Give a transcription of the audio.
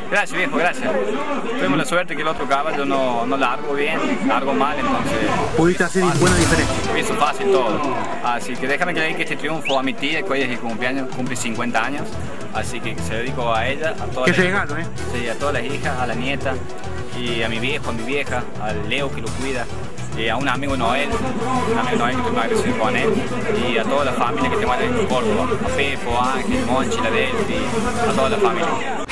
Gracias viejo, gracias. Tuvimos la suerte que el otro caballo no largó bien, largó mal, entonces... Pudiste hacer buena diferencia. Hizo fácil todo. Así que déjame que le dedique este triunfo a mi tía, que hoy es el cumpleaños, cumple 50 años. Así que se lo dedico a ella, a todas Qué regalo, ¿eh? Sí, a todas las hijas, a la nieta, y a mi viejo, a mi vieja, al Leo que lo cuida, y a un amigo Noel que tengo agradecido con él, y a toda la familia que tengo en Córdoba, a Pepo, Ángel, Monchi, la Delphi, a toda la familia.